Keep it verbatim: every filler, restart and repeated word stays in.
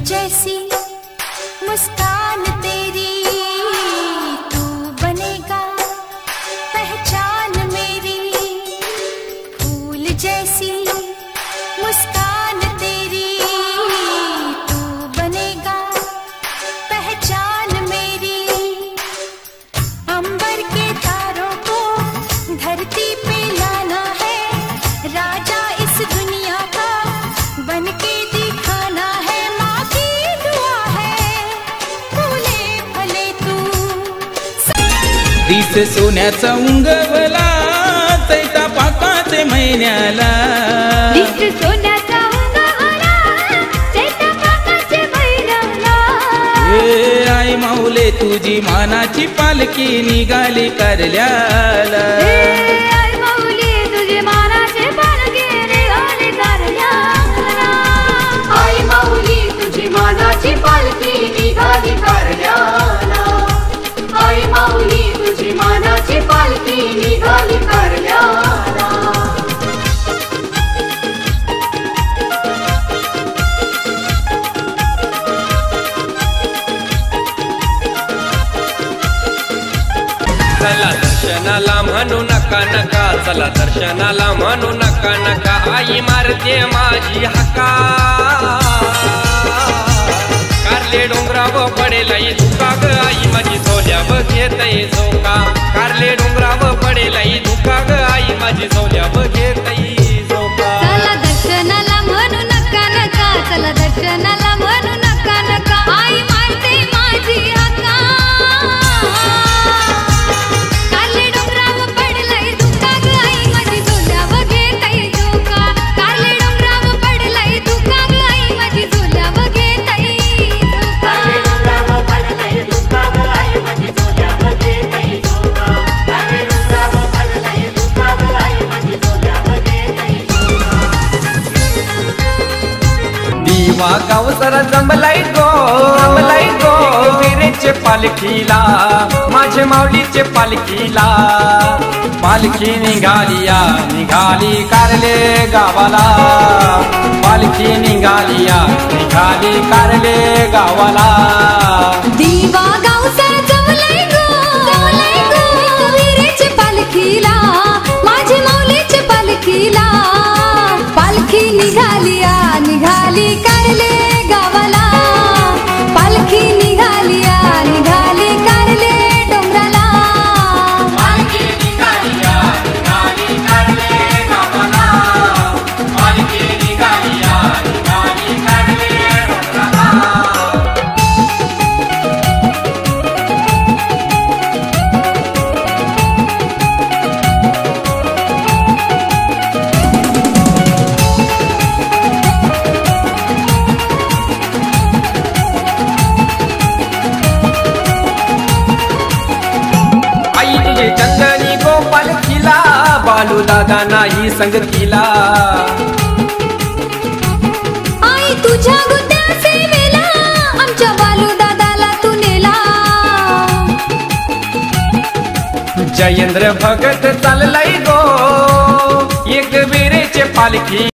जैसी मुस्कान तेरी तू बनेगा पहचान मेरी। फूल जैसी मुस्कान तेरी तू बनेगा पहचान मेरी। अंबर के तारों को धरती पे लाना है, राजा इस दुनिया का बनके दिखाना है। माँ की दुआ है फूले फले तू। दिस सोन्याचा उंगवला चैता पाकाचे महिन्याला, दिस सोन्याचा उंगवला चैता पाकाचे महिन्याला। ए आई माऊले तुझी मानाची पालखी निघाली कारल्याला। आई माऊली तुझी मानाची पालखी निघाली कारल्याला। आई माऊली तुझी मानाची पालखी निघाली कारल्याला। आई माऊली तुझी मानाची पालखी निघाली कारल्याला। चला दर्शनाला म्हणू नका नका, चला दर्शनाला म्हणू नका नका। आई मारते माझी हाका, कारले डोंगराव पडेल धुका ग आई माझी झोल्याव घेतय झोका। कारले डोंगराव पडेल धुका ग आई माझी झोल्याव घेतय झोका। चला दर्शनाला म्हणू नका नका, चला दर्शनाला म्हणू नका नका। आई मारते माझी हाका, कारले डोंगराव पडलंय धुका ग आई माझी झोल्याव घेतय झोका। कारले डोंगराव पडलंय धुका ग आई माझी झोल्याव घेतय झोका। कारले डोंगराव पडलंय धुका ग आई माझी झोल्याव घेतय झोका। कारले डोंगराव पडलंय धुका ग आई माझी झोल्याव घेतय झोका। दिवा गाव जरा जमलाय गो, जमलाय गो वीरेचे पालखीला, माझे माऊलीचे पालखीला। पालखी निघालिया निघाली कारले गावाला, पालखी निघालिया निघाली कारले गावाला। दिवा गावचा जमलाय गो, जमलाय गो वीरेचे पालखीला, माझे माऊलीचे पालखीला। पालखी निघालिया निघाली कारले गावाला, पालखी निघालिया निघाली कारले डोंगराला। पालखी निघालिया निघाली कारले गावाला, पालखी निघालिया निघाली कारले डोंगराला। आई तुझे चंदनी गोपाल खिला, बालू दादा नाही संगतीला। आई तुझ्या गुद्या सेवेला आमच्या बालू दादाला तू नेला। जयेंद्र भगत चाललाय गो एक वीरेचे पालखी